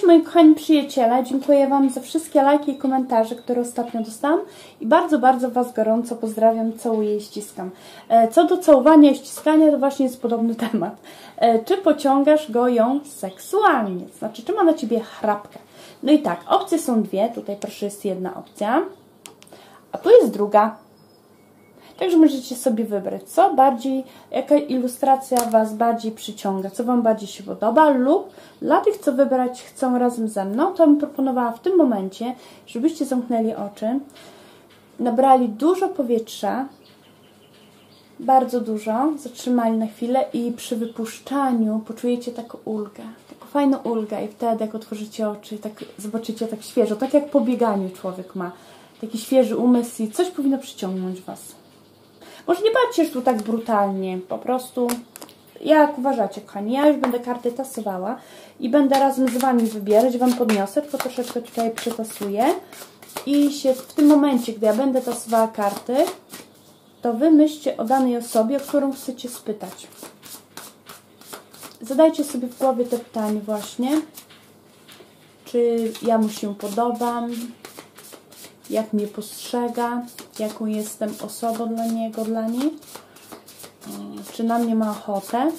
moi kochani przyjaciele, dziękuję Wam za wszystkie lajki i komentarze, które ostatnio dostałam i bardzo, bardzo Was gorąco pozdrawiam, całuję i ściskam. Co do całowania i ściskania, to właśnie jest podobny temat. Czy pociągasz go ją seksualnie? Znaczy, czy ma na Ciebie chrapkę? No i tak, opcje są dwie. Tutaj proszę jest jedna opcja, a tu jest druga. Także możecie sobie wybrać, co bardziej, jaka ilustracja Was bardziej przyciąga, co Wam bardziej się podoba, lub dla tych, co wybrać chcą razem ze mną, to bym proponowała w tym momencie, żebyście zamknęli oczy, nabrali dużo powietrza, bardzo dużo, zatrzymali na chwilę i przy wypuszczaniu poczujecie taką ulgę, taką fajną ulgę i wtedy jak otworzycie oczy, tak zobaczycie tak świeżo, tak jak po bieganiu człowiek ma taki świeży umysł i coś powinno przyciągnąć Was. Może nie patrzcie już tu tak brutalnie, po prostu jak uważacie, kochani. Ja już będę karty tasowała i będę razem z Wami wybierać. Wam podniosę, tylko troszeczkę tutaj przetasuję. I się w tym momencie, gdy ja będę tasowała karty, to Wy myślcie o danej osobie, o którą chcecie spytać. Zadajcie sobie w głowie te pytanie właśnie. Czy ja mu się podobam? Jak mnie postrzega? Jaką jestem osobą dla niego, dla niej? Czy na mnie ma ochotę?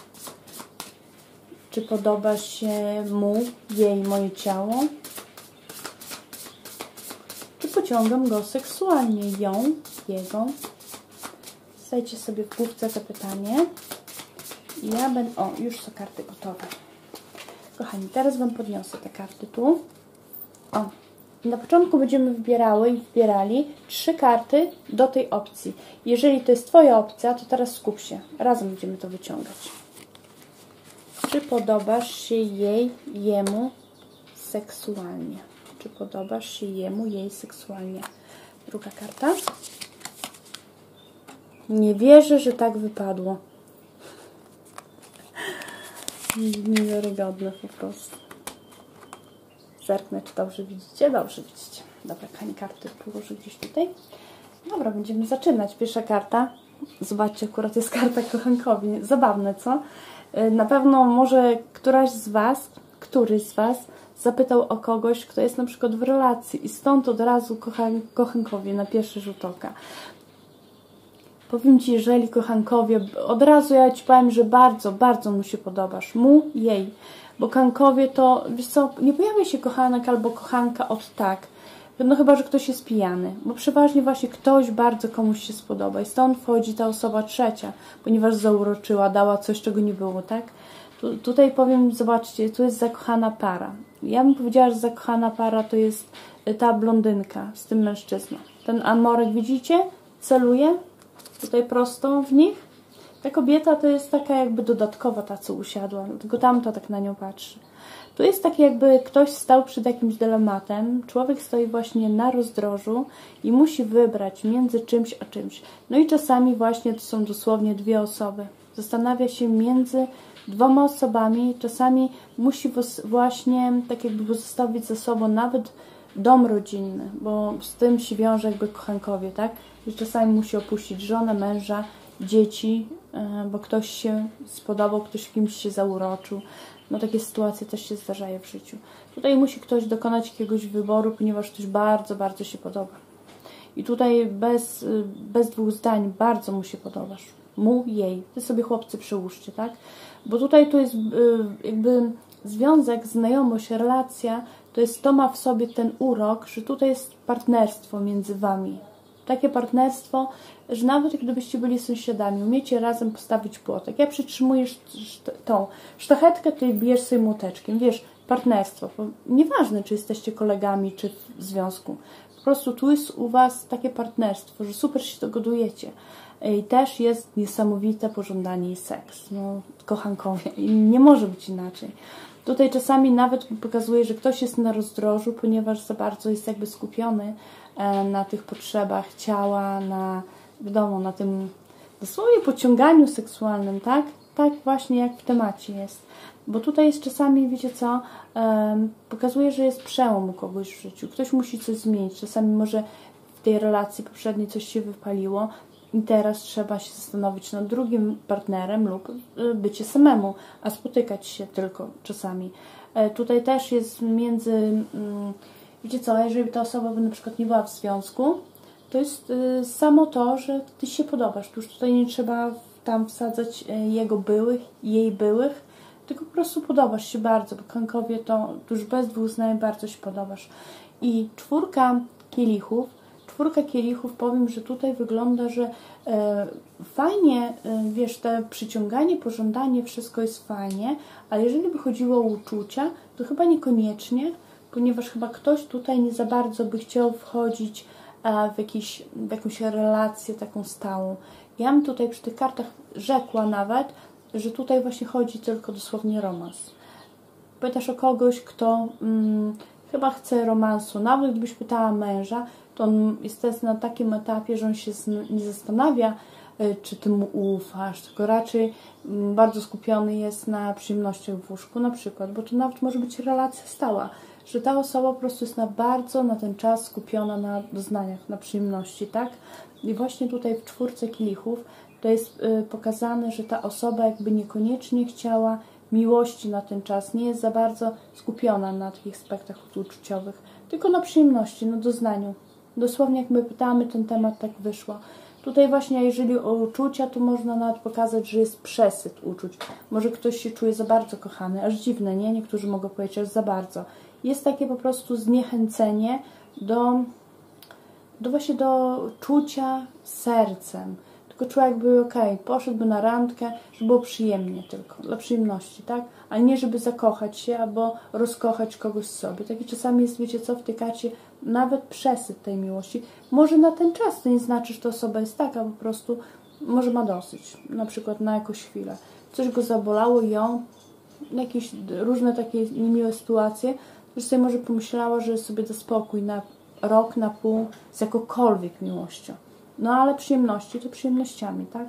Czy podoba się mu, jej, moje ciało? Czy pociągam go seksualnie? Ją, jego? Zadajcie sobie w główce to pytanie. I ja będę... O, już są karty gotowe. Kochani, teraz Wam podniosę te karty tu. O. Na początku będziemy wybierały i wybierali 3 karty do tej opcji. Jeżeli to jest Twoja opcja, to teraz skup się. Razem będziemy to wyciągać. Czy podobasz się jej, jemu seksualnie? Czy podobasz się jemu, jej seksualnie? Druga karta. Nie wierzę, że tak wypadło. Niewiarygodne po prostu. Zerknę, czy dobrze widzicie? Dobrze widzicie. Dobra, kochani, karty położę gdzieś tutaj. Dobra, będziemy zaczynać. Pierwsza karta. Zobaczcie, akurat jest karta kochankowi. Zabawne, co? Na pewno może któryś z Was zapytał o kogoś, kto jest na przykład w relacji i stąd od razu kochankowie na pierwszy rzut oka. Powiem Ci, jeżeli kochankowie, od razu ja Ci powiem, że bardzo, bardzo mu się podobasz. Mu, jej. Bo kochankowie to, wiesz co, nie pojawia się kochanek albo kochanka od tak. No chyba, że ktoś jest pijany. Bo przeważnie właśnie ktoś bardzo komuś się spodoba. I stąd wchodzi ta osoba trzecia, ponieważ zauroczyła, dała coś, czego nie było, tak? Tutaj powiem, zobaczcie, tu jest zakochana para. Ja bym powiedziała, że zakochana para to jest ta blondynka z tym mężczyzną. Ten amorek, widzicie? Celuje tutaj prosto w nich. Ta kobieta to jest taka jakby dodatkowa ta, co usiadła, tylko tamta tak na nią patrzy. Tu jest tak jakby ktoś stał przed jakimś dylematem, człowiek stoi właśnie na rozdrożu i musi wybrać między czymś a czymś. No i czasami właśnie to są dosłownie dwie osoby. Zastanawia się między 2 osobami, czasami musi właśnie tak jakby pozostawić ze sobą nawet dom rodzinny, bo z tym się wiąże jakby kochankowie, tak? I czasami musi opuścić żonę, męża, dzieci, bo ktoś się spodobał, ktoś kimś się zauroczył. No takie sytuacje też się zdarzają w życiu. Tutaj musi ktoś dokonać jakiegoś wyboru, ponieważ ktoś bardzo, bardzo się podoba. I tutaj bez 2 zdań bardzo mu się podobasz. Mu, jej. Wy sobie chłopcy przyłóżcie, tak? Bo tutaj to jest jakby związek, znajomość, relacja, to ma w sobie ten urok, że tutaj jest partnerstwo między Wami. Takie partnerstwo, że nawet gdybyście byli sąsiadami, umiecie razem postawić płotek. Ja przytrzymuję tą sztachetkę, ty bijesz sobie młoteczkiem. Wiesz, partnerstwo. Nieważne, czy jesteście kolegami, czy w związku. Po prostu tu jest u Was takie partnerstwo, że super się dogodujecie. I też jest niesamowite pożądanie i seks. No, kochankowie. I nie może być inaczej. Tutaj czasami nawet pokazuje, że ktoś jest na rozdrożu, ponieważ za bardzo jest jakby skupiony na tych potrzebach ciała, wiadomo, na tym dosłownie pociąganiu seksualnym, tak? Tak właśnie jak w temacie jest. Bo tutaj jest czasami, wiecie co, pokazuje, że jest przełom u kogoś w życiu. Ktoś musi coś zmienić. Czasami może w tej relacji poprzedniej coś się wypaliło i teraz trzeba się zastanowić nad drugim partnerem lub bycie samemu, a spotykać się tylko czasami. Tutaj też jest między, wiecie co, jeżeli ta osoba by na przykład nie była w związku, to jest samo to, że Ty się podobasz. Już tutaj nie trzeba tam wsadzać jego byłych, jej byłych, tylko po prostu podobasz się bardzo, bo Kankowie to już bez dwóch zdań bardzo się podobasz. I czwórka kielichów, powiem, że tutaj wygląda, że fajnie, wiesz, te przyciąganie, pożądanie, wszystko jest fajnie, ale jeżeli by chodziło o uczucia, to chyba niekoniecznie, ponieważ chyba ktoś tutaj nie za bardzo by chciał wchodzić w jakąś relację taką stałą. Ja bym tutaj przy tych kartach rzekła nawet, że tutaj właśnie chodzi tylko dosłownie romans. Pytasz o kogoś, kto chyba chce romansu. Nawet gdybyś pytała męża, to on jest na takim etapie, że on się nie zastanawia, czy Ty mu ufasz, tylko raczej bardzo skupiony jest na przyjemnościach w łóżku na przykład, bo to nawet może być relacja stała, że ta osoba po prostu jest na ten czas skupiona na doznaniach, na przyjemności, tak? I właśnie tutaj w czwórce kielichów to jest pokazane, że ta osoba jakby niekoniecznie chciała miłości na ten czas, nie jest za bardzo skupiona na takich aspektach uczuciowych, tylko na przyjemności, na doznaniu. Dosłownie jak my pytamy, ten temat tak wyszło. Tutaj właśnie, jeżeli o uczucia, to można nawet pokazać, że jest przesyt uczuć. Może ktoś się czuje za bardzo kochany, aż dziwne, nie? Niektórzy mogą powiedzieć, że za bardzo. Jest takie po prostu zniechęcenie właśnie do czucia sercem. Tylko człowiek by poszedłby na randkę, żeby było przyjemnie tylko, dla przyjemności, tak? A nie żeby zakochać się albo rozkochać kogoś sobie. Taki czasami jest, wiecie co, w tej karcie nawet przesyt tej miłości. Może na ten czas to nie znaczy, że ta osoba jest taka, po prostu może ma dosyć, na przykład na jakąś chwilę. Coś go zabolało, ją, jakieś różne takie niemiłe sytuacje, że sobie może pomyślała, że sobie da spokój na rok, na pół z jakąkolwiek miłością. No ale przyjemności to przyjemnościami, tak?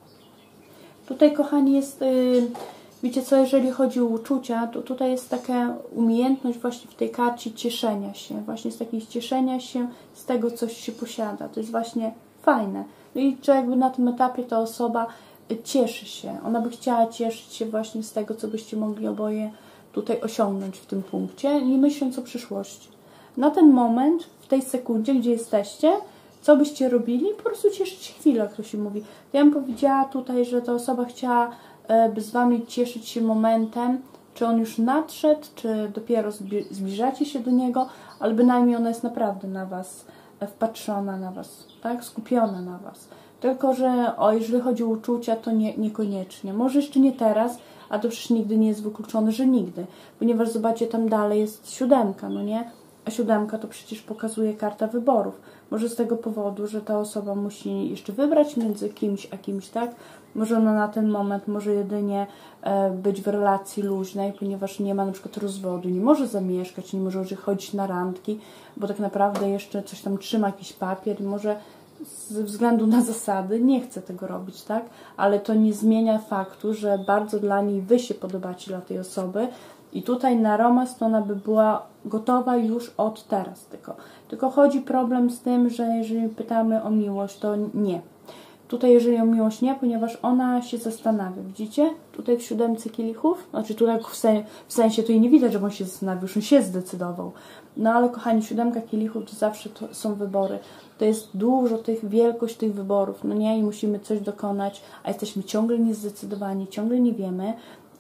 Tutaj, kochani, jest, wiecie co, jeżeli chodzi o uczucia, to tutaj jest taka umiejętność właśnie w tej karcie cieszenia się. Właśnie z takiej cieszenia się z tego, coś się posiada. To jest właśnie fajne. No i czy jakby na tym etapie ta osoba cieszy się. Ona by chciała cieszyć się właśnie z tego, co byście mogli oboje tutaj osiągnąć w tym punkcie, nie myśląc o przyszłości. Na ten moment, w tej sekundzie, gdzie jesteście, co byście robili? Po prostu cieszyć się chwilę, jak to się mówi. Ja bym powiedziała tutaj, że ta osoba chciała by z Wami cieszyć się momentem, czy on już nadszedł, czy dopiero zbliżacie się do niego, ale bynajmniej ona jest naprawdę na Was wpatrzona, na Was, tak? Skupiona na Was. Tylko, że jeżeli chodzi o uczucia, to niekoniecznie. Może jeszcze nie teraz, a to przecież nigdy nie jest wykluczone, że nigdy. Ponieważ zobaczcie, tam dalej jest 7, no nie? A 7 to przecież pokazuje karta wyborów. Może z tego powodu, że ta osoba musi jeszcze wybrać między kimś a kimś, tak? Może ona na ten moment może jedynie być w relacji luźnej, ponieważ nie ma na przykład rozwodu, nie może zamieszkać, nie może chodzić na randki, bo tak naprawdę jeszcze coś tam trzyma, jakiś papier i może ze względu na zasady nie chce tego robić, tak? Ale to nie zmienia faktu, że bardzo dla niej Wy się podobacie dla tej osoby i tutaj na romans to ona by była gotowa już od teraz tylko chodzi problem z tym, że jeżeli pytamy o miłość, to nie. Tutaj jeżeli o miłość nie, ponieważ ona się zastanawia. Widzicie? Tutaj w 7 kielichów, znaczy tutaj w sensie to i nie widać, że on się zastanawiał, już on się zdecydował. No ale kochani, 7 kielichów to zawsze to są wybory. To jest dużo wielkość tych wyborów, no nie? I musimy coś dokonać, a jesteśmy ciągle niezdecydowani, ciągle nie wiemy.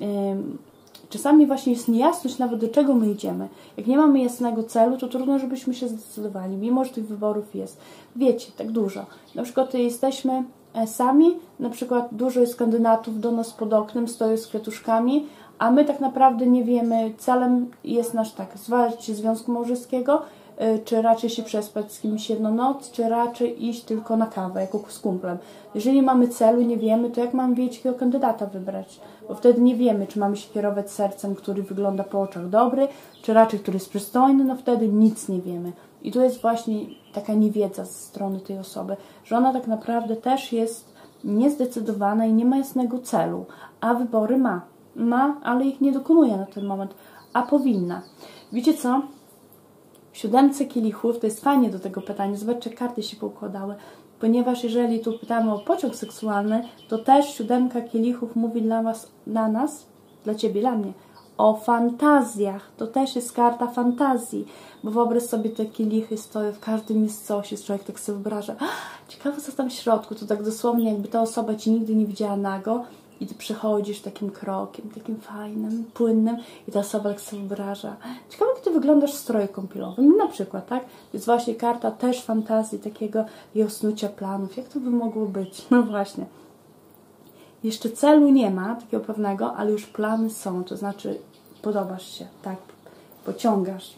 Czasami właśnie jest niejasność nawet, do czego my idziemy. Jak nie mamy jasnego celu, to trudno, żebyśmy się zdecydowali, mimo że tych wyborów jest. Wiecie, tak dużo. Na przykład jesteśmy sami, na przykład dużo jest kandydatów do nas pod oknem, stoją z kwiatuszkami, a my tak naprawdę nie wiemy, celem jest nasz zwarcie związku małżeńskiego, czy raczej się przespać z kimś jedną noc, czy raczej iść tylko na kawę, jako z kumplem. Jeżeli nie mamy celu i nie wiemy, to jak mamy wiedzieć, jakiego kandydata wybrać? Bo wtedy nie wiemy, czy mamy się kierować sercem, który wygląda po oczach dobry, czy raczej, który jest przystojny, no wtedy nic nie wiemy. I tu jest właśnie taka niewiedza ze strony tej osoby, że ona tak naprawdę też jest niezdecydowana i nie ma jasnego celu, a wybory ma. Ma, ale ich nie dokonuje na ten moment, a powinna. Wiecie co? W 7 kielichów to jest fajnie do tego pytania. Zobaczcie, karty się poukładały. Ponieważ jeżeli tu pytamy o pociąg seksualny, to też 7 kielichów mówi dla Was, dla nas, dla Ciebie, dla mnie, o fantazjach. To też jest karta fantazji, bo wyobraź sobie, te kielichy stoją, w każdym jest coś, jest człowiek tak sobie wyobraża. Ciekawe, co tam w środku. To tak dosłownie, jakby ta osoba Ci nigdy nie widziała nago i Ty przechodzisz takim krokiem, takim fajnym, płynnym i ta osoba tak sobie wyobraża. Ciekawe, jak Ty wyglądasz w stroju kąpielowym, na przykład, tak? To jest właśnie karta też fantazji, takiego snucia planów. Jak to by mogło być? No właśnie. Jeszcze celu nie ma, takiego pewnego, ale już plany są, to znaczy podobasz się, tak, pociągasz.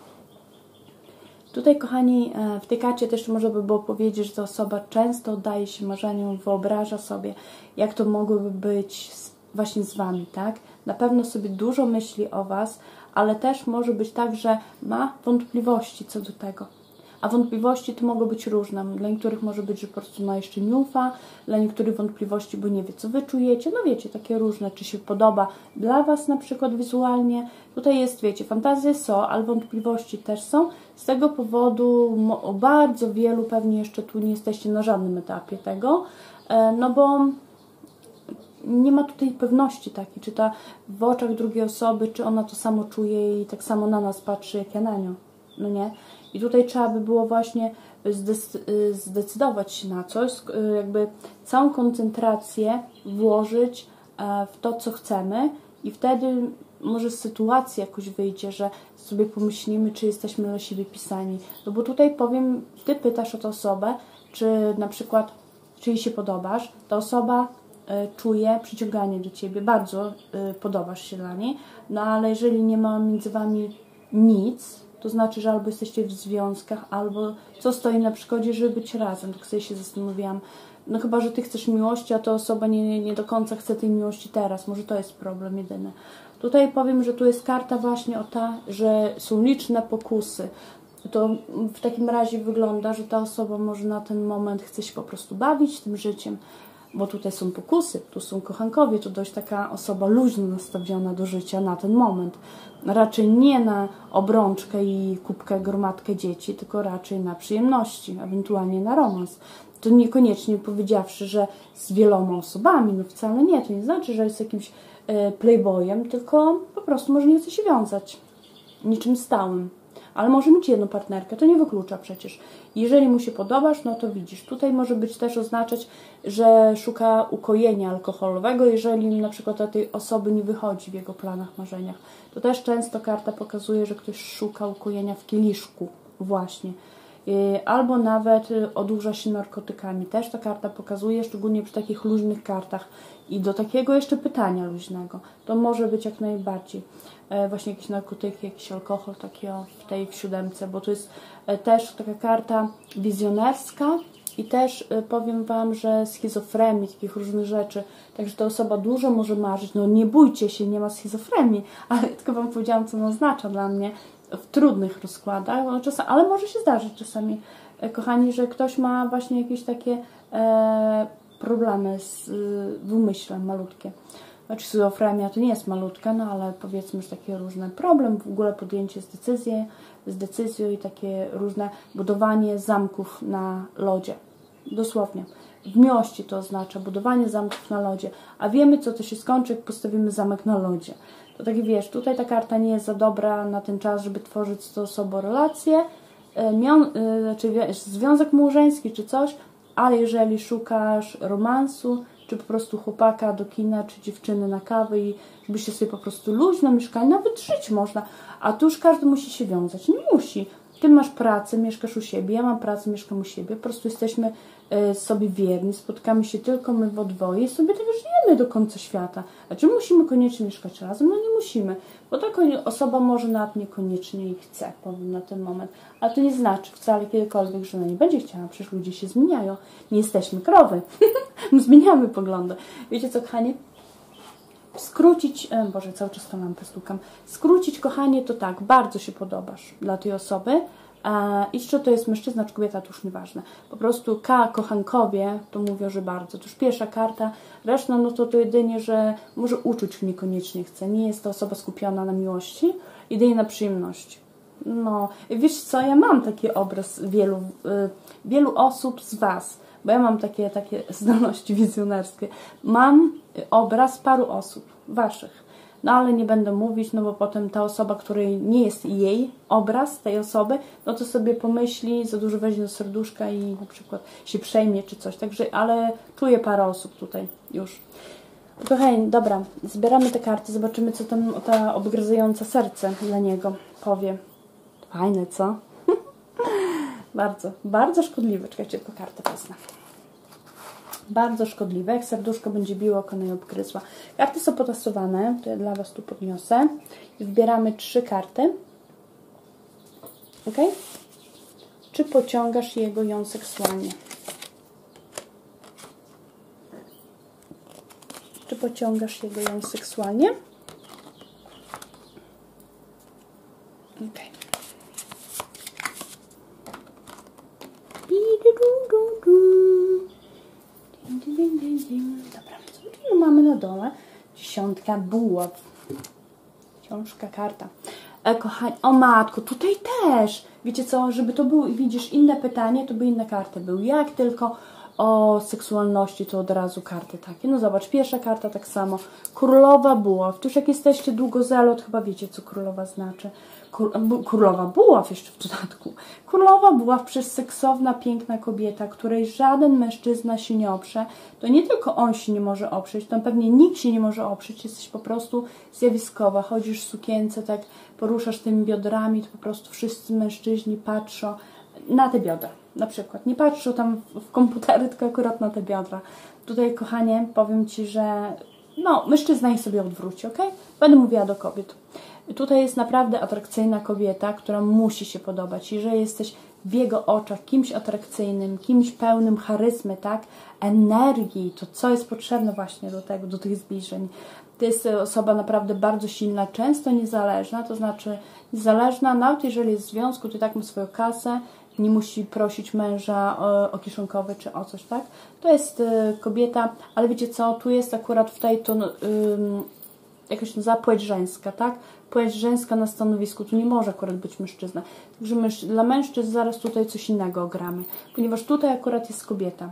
Tutaj, kochani, w tej karcie też można by było powiedzieć, że ta osoba często oddaje się marzeniom, wyobraża sobie, jak to mogłoby być właśnie z Wami, tak? Na pewno sobie dużo myśli o Was, ale też może być tak, że ma wątpliwości co do tego. A wątpliwości to mogą być różne. Dla niektórych może być, że po prostu jeszcze nie ufa, dla niektórych wątpliwości, bo nie wie, co Wy czujecie. No wiecie, takie różne, czy się podoba dla Was na przykład wizualnie. Tutaj jest, wiecie, fantazje są, ale wątpliwości też są. Z tego powodu o bardzo wielu pewnie jeszcze tu nie jesteście na żadnym etapie tego, no bo nie ma tutaj pewności takiej, czy ta w oczach drugiej osoby, czy ona to samo czuje i tak samo na nas patrzy, jak ja na nią. No nie? I tutaj trzeba by było właśnie zdecydować się na coś, jakby całą koncentrację włożyć w to, co chcemy i wtedy może sytuacja jakoś wyjdzie, że sobie pomyślimy, czy jesteśmy dla siebie pisani. No bo tutaj powiem, Ty pytasz o tę osobę, czy na przykład, czy jej się podobasz, ta osoba czuje przyciąganie do Ciebie, bardzo podobasz się dla niej, no ale jeżeli nie ma między Wami nic, to znaczy, że albo jesteście w związkach, albo co stoi na przeszkodzie, żeby być razem. Tak sobie się zastanawiałam. No chyba, że Ty chcesz miłości, a ta osoba nie do końca chce tej miłości teraz. Może to jest problem jedyny. Tutaj powiem, że tu jest karta właśnie o ta, że są liczne pokusy. To w takim razie wygląda, że ta osoba może na ten moment chce się po prostu bawić tym życiem, bo tutaj są pokusy, tu są kochankowie, to dość taka osoba luźno nastawiona do życia na ten moment. Raczej nie na obrączkę i kubkę, gromadkę dzieci, tylko raczej na przyjemności, ewentualnie na romans. To niekoniecznie powiedziawszy, że z wieloma osobami, no wcale nie, to nie znaczy, że jest jakimś playboyem, tylko po prostu może nie chce się wiązać niczym stałym. Ale może mieć jedną partnerkę, to nie wyklucza przecież. Jeżeli mu się podobasz, no to widzisz. Tutaj może być też oznaczać, że szuka ukojenia alkoholowego, jeżeli na przykład od tej osoby nie wychodzi w jego planach, marzeniach. To też często karta pokazuje, że ktoś szuka ukojenia w kieliszku właśnie. Albo nawet odurza się narkotykami. Też ta karta pokazuje, szczególnie przy takich luźnych kartach. I do takiego jeszcze pytania luźnego. To może być jak najbardziej właśnie jakieś narkotyki, jakiś alkohol, taki w siódemce, bo to jest też taka karta wizjonerska i też powiem Wam, że schizofrenii, takich różnych rzeczy. Także ta osoba dużo może marzyć. No nie bójcie się, nie ma schizofrenii, ale tylko Wam powiedziałam, co ona oznacza dla mnie w trudnych rozkładach, no, czasami, ale może się zdarzyć czasami, kochani, że ktoś ma właśnie jakieś takie problemy z umyślem malutkie. Znaczy schizofrenia to nie jest malutka, no ale powiedzmy, że takie różne problem, w ogóle podjęcie z decyzją i takie różne budowanie zamków na lodzie. Dosłownie. W miłości to oznacza budowanie zamków na lodzie. A wiemy, co to się skończy, jak postawimy zamek na lodzie. To tak wiesz, tutaj ta karta nie jest za dobra na ten czas, żeby tworzyć z tą osobą relacje, znaczy związek małżeński czy coś, ale jeżeli szukasz romansu, czy po prostu chłopaka do kina, czy dziewczyny na kawę i żebyście sobie po prostu luźno mieszkali, nawet żyć można, a tu już każdy musi się wiązać. Nie musi. Ty masz pracę, mieszkasz u siebie, ja mam pracę, mieszkam u siebie, po prostu jesteśmy sobie wierni, spotkamy się tylko my w dwoje i sobie tak żyjemy do końca świata. A czy musimy koniecznie mieszkać razem? No nie musimy, bo taka osoba może nawet niekoniecznie i chce, powiem na ten moment. Ale to nie znaczy wcale kiedykolwiek, że ona nie będzie chciała, przecież ludzie się zmieniają. Nie jesteśmy krowy. Zmieniamy poglądy. Wiecie co, kochani? Skrócić, Boże, cały czas tą lampę stukam. Skrócić, kochanie, to tak, bardzo się podobasz dla tej osoby. I czy to jest mężczyzna, czy kobieta, to już nieważne. Po prostu kochankowie, to mówią, że bardzo. To już pierwsza karta. Reszta, no to jedynie, że może uczuć niekoniecznie chce. Nie jest to osoba skupiona na miłości, jedynie na przyjemności. No, wiesz co, ja mam taki obraz wielu osób z Was, bo ja mam takie zdolności wizjonerskie. Mam obraz paru osób, Waszych, no ale nie będę mówić, no bo potem ta osoba, której nie jest jej obraz tej osoby, no to sobie pomyśli, za dużo weźmie do serduszka i na przykład się przejmie czy coś, także, ale czuję parę osób tutaj już. Kochani, dobra, zbieramy te karty, zobaczymy, co tam ta obgryzająca serce dla niego powie. Fajne, co? Bardzo, bardzo szkodliwe. Czekajcie, tylko kartę wezmę. Bardzo szkodliwe. Jak serduszko będzie biło, oko jej obgryzła. Karty są potasowane. To ja dla Was tu podniosę. Wybieramy 3 karty. Ok? Czy pociągasz jego ją seksualnie? Czy pociągasz jego ją seksualnie? Ok. Dobra, co mamy na dole? 10 buław. Książka, karta. Kochani, o matko, tutaj też. Wiecie co, żeby to było, widzisz, inne pytanie, to by inne karty były. Jak tylko o seksualności, to od razu karty takie. No zobacz, pierwsza karta tak samo. Królowa buław. To już jak jesteście długo zelot, chyba wiecie, co królowa znaczy. Królowa buław jeszcze w dodatku. Królowa buław, przez seksowna, piękna kobieta, której żaden mężczyzna się nie oprze. To nie tylko on się nie może oprzeć, to pewnie nikt się nie może oprzeć. Jesteś po prostu zjawiskowa. Chodzisz w sukience, tak poruszasz tymi biodrami, to po prostu wszyscy mężczyźni patrzą na te biodra. Na przykład. Nie patrzą tam w komputery, tylko akurat na te biodra. Tutaj, kochanie, powiem Ci, że no, mężczyzna ich sobie odwróci, ok? Będę mówiła do kobiet. Tutaj jest naprawdę atrakcyjna kobieta, która musi się podobać. Jeżeli jesteś w jego oczach kimś atrakcyjnym, kimś pełnym charyzmy, tak? Energii, to co jest potrzebne właśnie do tego, do tych zbliżeń. To jest osoba naprawdę bardzo silna, często niezależna, to znaczy niezależna, nawet jeżeli jest w związku, to i tak ma swoją kasę, nie musi prosić męża o kieszonkowe czy o coś, tak? To jest kobieta, ale wiecie co, tu jest akurat w tej jakoś za płeć żeńska, tak? Płeć żeńska na stanowisku, tu nie może akurat być mężczyzna. Także dla mężczyzn zaraz tutaj coś innego ogramy, ponieważ tutaj akurat jest kobieta.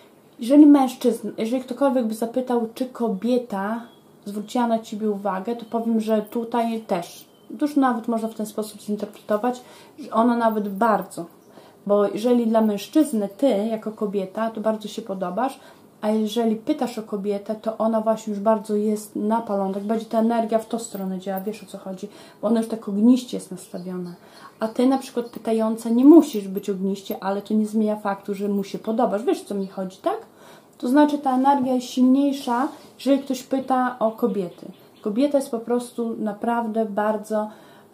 Jeżeli ktokolwiek by zapytał, czy kobieta zwróciła na Ciebie uwagę, to powiem, że tutaj też. Już nawet można w ten sposób zinterpretować, że ona nawet bardzo. Bo jeżeli dla mężczyzny Ty, jako kobieta, to bardzo się podobasz, a jeżeli pytasz o kobietę, to ona właśnie już bardzo jest napalona. Tak będzie ta energia w tą stronę działa, wiesz o co chodzi, bo ona już tak ogniście jest nastawiona. A Ty na przykład pytająca nie musisz być ogniście, ale to nie zmienia faktu, że mu się podobasz. Wiesz o co mi chodzi, tak? To znaczy ta energia jest silniejsza, jeżeli ktoś pyta o kobiety. Kobieta jest po prostu naprawdę bardzo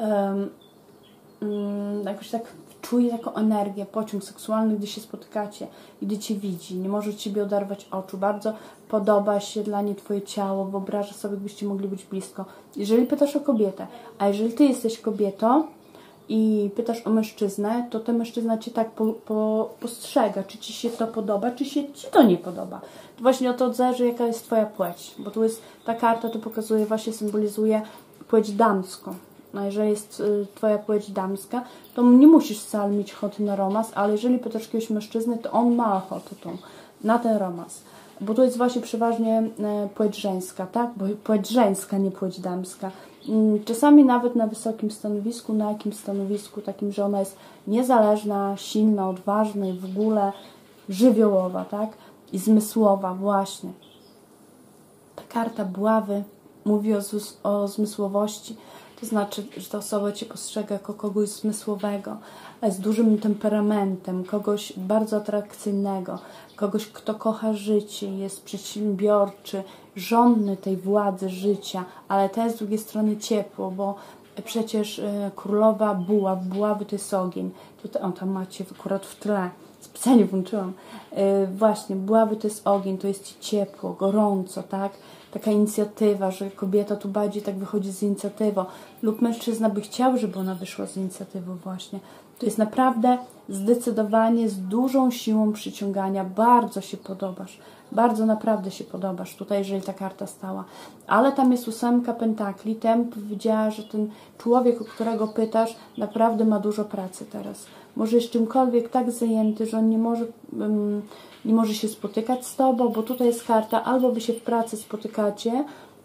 jakoś tak czuje taką energię, pociąg seksualny, gdy się spotykacie, gdy Cię widzi, nie może Ciebie oderwać oczu, bardzo podoba się dla niej Twoje ciało, wyobraża sobie, jakbyście mogli być blisko. Jeżeli pytasz o kobietę, a jeżeli Ty jesteś kobietą i pytasz o mężczyznę, to ten mężczyzna Cię tak postrzega, czy Ci się to podoba, czy się Ci to nie podoba. To właśnie o to zależy, jaka jest Twoja płeć, bo tu jest ta karta, to pokazuje, właśnie symbolizuje płeć damską. No jeżeli jest Twoja płeć damska, to nie musisz wcale mieć ochoty na romans, ale jeżeli pytasz jakiegoś mężczyzny, to on ma ochotę na ten romans. Bo to jest właśnie przeważnie płeć żeńska, tak? Bo płeć żeńska, nie płeć damska. Czasami nawet na wysokim stanowisku, na jakimś stanowisku takim, że ona jest niezależna, silna, odważna i w ogóle żywiołowa, tak? I zmysłowa, właśnie. Ta karta buławy mówi o zmysłowości. To znaczy, że ta osoba Cię postrzega jako kogoś zmysłowego, z dużym temperamentem, kogoś bardzo atrakcyjnego, kogoś, kto kocha życie, jest przedsiębiorczy, żądny tej władzy życia, ale też z drugiej strony ciepło, bo przecież królowa buławy to jest ogień. Tutaj, tam macie akurat w tle, specjalnie włączyłam. Właśnie, buławy to jest ogień, to jest ciepło, gorąco, tak? Taka inicjatywa, że kobieta tu bardziej tak wychodzi z inicjatywą lub mężczyzna by chciał, żeby ona wyszła z inicjatywą właśnie. To jest naprawdę zdecydowanie z dużą siłą przyciągania. Bardzo się podobasz. Bardzo naprawdę się podobaś tutaj, jeżeli ta karta stała. Ale tam jest 8 pentakli. Tam powiedziała, że ten człowiek, o którego pytasz, naprawdę ma dużo pracy teraz. Może jest czymkolwiek tak zajęty, że on nie może się spotykać z Tobą, bo tutaj jest karta, albo Wy się w pracy spotykacie,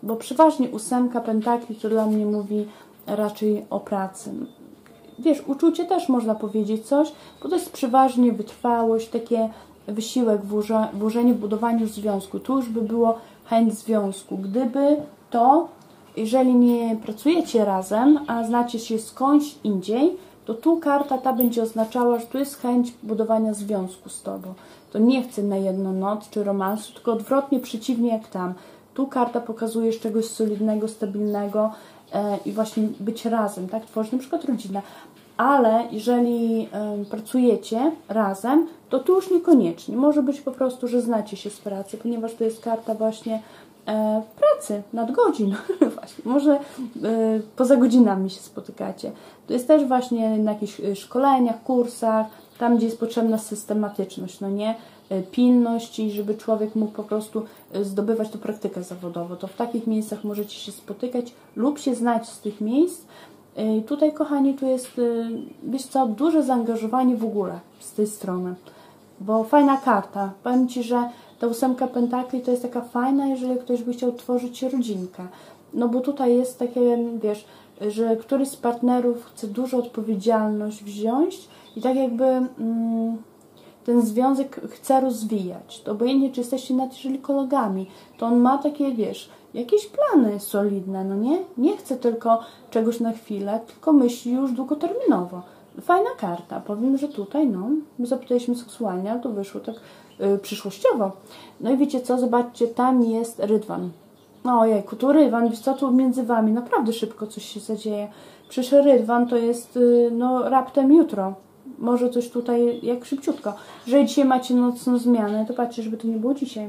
bo przeważnie 8 pentakli to dla mnie mówi raczej o pracy. Wiesz, uczucie też można powiedzieć coś, bo to jest przeważnie wytrwałość, takie wysiłek, włożenie w budowaniu związku. Tu już by było chęć związku. Gdyby to, jeżeli nie pracujecie razem, a znacie się skądś indziej, to tu karta ta będzie oznaczała, że tu jest chęć budowania związku z Tobą. To nie chcę na jedną noc czy romansu, tylko odwrotnie, przeciwnie jak tam. Tu karta pokazuje czegoś solidnego, stabilnego i właśnie być razem, tak? Tworzyć na przykład rodzinę. Ale jeżeli pracujecie razem, to tu już niekoniecznie. Może być po prostu, że znacie się z pracy, ponieważ to jest karta właśnie pracy, nadgodzin. Właśnie. Może poza godzinami się spotykacie. To jest też właśnie na jakichś szkoleniach, kursach, tam gdzie jest potrzebna systematyczność, no nie? Pilność i żeby człowiek mógł po prostu zdobywać tą praktykę zawodową. To w takich miejscach możecie się spotykać lub się znać z tych miejsc. Tutaj, kochani, tu jest, wiesz co, duże zaangażowanie w ogóle z tej strony, bo fajna karta. Powiem Ci, że ta 8 pentakli to jest taka fajna, jeżeli ktoś by chciał tworzyć rodzinkę. No bo tutaj jest takie, wiesz, że któryś z partnerów chce dużą odpowiedzialność wziąć i tak jakby ten związek chce rozwijać. To obojętnie, czy jesteście nawet jeżeli kolegami, to on ma takie, wiesz, jakieś plany solidne, no nie? Nie chce tylko czegoś na chwilę, tylko myśli już długoterminowo. Fajna karta. Powiem, że tutaj, no, my zapytaliśmy seksualnie, ale to wyszło tak przyszłościowo. No i wiecie co? Zobaczcie, tam jest rydwan. Ojejku, tu rydwan, wiesz co, tu między wami naprawdę szybko coś się zadzieje. Przecież rydwan to jest, no, raptem jutro. Może coś tutaj, jak szybciutko. Jeżeli dzisiaj macie nocną zmianę, to patrzcie, żeby to nie było dzisiaj.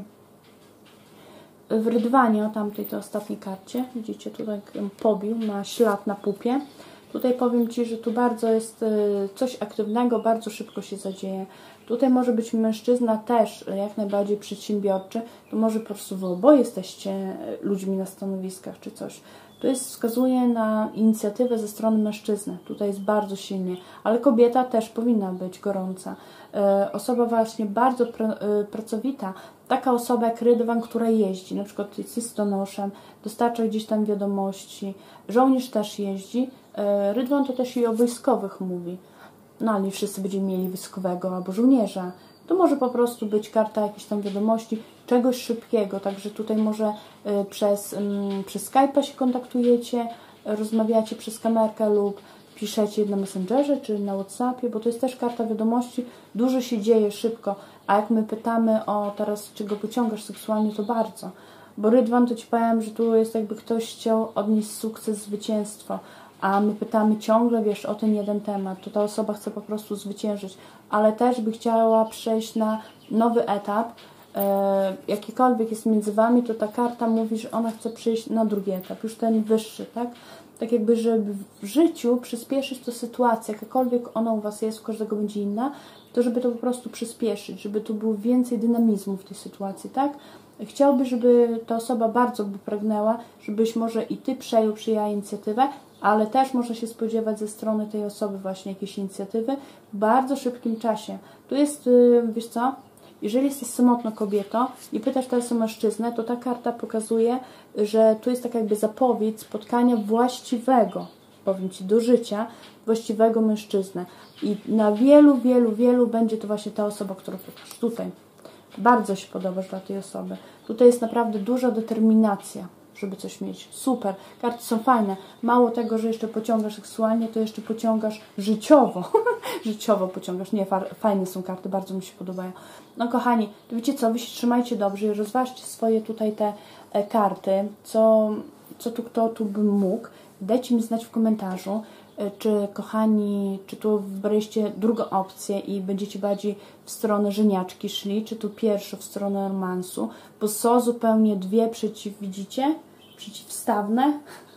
W rydwanie, o tamtej, to ostatniej karcie, widzicie, tutaj pobił, ma ślad na pupie. Tutaj powiem Ci, że tu bardzo jest coś aktywnego, bardzo szybko się zadzieje. Tutaj może być mężczyzna też jak najbardziej przedsiębiorczy, to może po prostu Wy oboje jesteście ludźmi na stanowiskach czy coś. To jest, wskazuje na inicjatywę ze strony mężczyzny. Tutaj jest bardzo silnie, ale kobieta też powinna być gorąca. Osoba właśnie bardzo pracowita, taka osoba jak rydwan, która jeździ, na przykład jest listonoszem, dostarcza gdzieś tam wiadomości, żołnierz też jeździ. Rydwan to też i o wojskowych mówi. No ale nie wszyscy będziemy mieli wojskowego albo żołnierza. To może po prostu być karta jakiejś tam wiadomości, czegoś szybkiego. Także tutaj może przez Skype'a się kontaktujecie, rozmawiacie przez kamerkę lub piszecie na Messengerze czy na WhatsAppie, bo to jest też karta wiadomości. Dużo się dzieje szybko. A jak my pytamy o teraz, czy go pociągasz seksualnie, to bardzo. Bo rydwan to Ci powiem, że tu jest jakby ktoś chciał odnieść sukces, zwycięstwo. A my pytamy ciągle, wiesz, o ten jeden temat, to ta osoba chce po prostu zwyciężyć, ale też by chciała przejść na nowy etap, jakikolwiek jest między Wami, to ta karta mówi, że ona chce przejść na drugi etap, już ten wyższy, tak? Tak jakby, żeby w życiu przyspieszyć tę sytuację, jakakolwiek ona u Was jest, u każdego będzie inna, to żeby to po prostu przyspieszyć, żeby tu było więcej dynamizmu w tej sytuacji, tak? Chciałby, żeby ta osoba bardzo by pragnęła, żebyś może i Ty przyjęła inicjatywę, ale też można się spodziewać ze strony tej osoby właśnie jakiejś inicjatywy w bardzo szybkim czasie. Tu jest, wiesz co, jeżeli jesteś samotną kobietą i pytasz teraz o mężczyznę, to ta karta pokazuje, że tu jest taka jakby zapowiedź spotkania właściwego, powiem Ci, do życia, właściwego mężczyznę. I na wielu, wielu, wielu będzie to właśnie ta osoba, którą pytasz. Tutaj bardzo się podobasz dla tej osoby. Tutaj jest naprawdę duża determinacja, żeby coś mieć. Super. Karty są fajne. Mało tego, że jeszcze pociągasz seksualnie, to jeszcze pociągasz życiowo. Życiowo pociągasz. Nie, fajne są karty, bardzo mi się podobają. No kochani, to wiecie co, Wy się trzymajcie dobrze i rozważcie swoje tutaj te karty, co tu kto tu by mógł. Dajcie mi znać w komentarzu, czy kochani, czy tu wybraliście drugą opcję i będziecie bardziej w stronę żeniaczki szli, czy tu pierwszą w stronę romansu, bo są zupełnie dwie widzicie? Przeciwstawne,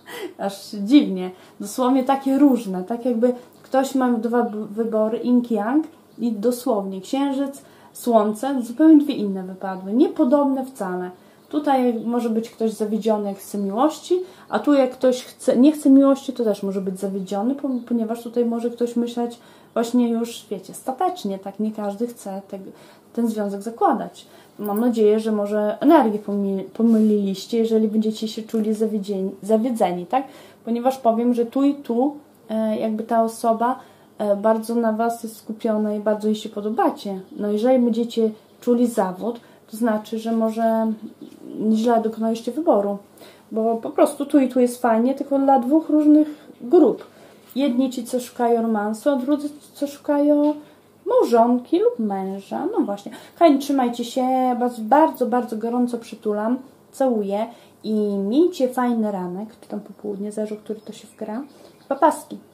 aż dziwnie, dosłownie takie różne, tak jakby ktoś ma dwa wybory, yin-yang i dosłownie księżyc, słońce, zupełnie dwie inne wypadły, niepodobne wcale. Tutaj może być ktoś zawiedziony, jak chce miłości, a tu jak ktoś nie chce miłości, to też może być zawiedziony, ponieważ tutaj może ktoś myśleć właśnie już, wiecie, statecznie, tak? Nie każdy chce ten związek zakładać. Mam nadzieję, że może energię pomyliliście, jeżeli będziecie się czuli zawiedzeni, tak? Ponieważ powiem, że tu i tu jakby ta osoba bardzo na Was jest skupiona i bardzo jej się podobacie. No jeżeli będziecie czuli zawód, to znaczy, że może źle dokonaliście wyboru. Bo po prostu tu i tu jest fajnie, tylko dla dwóch różnych grup. Jedni ci, co szukają romansu, a drudzy, co szukają małżonki lub męża. No właśnie. Kochani, trzymajcie się. Was bardzo, bardzo gorąco przytulam. Całuję i miejcie fajny ranek, czy tam popołudnie, zależy, o który to się wgra. Papaski.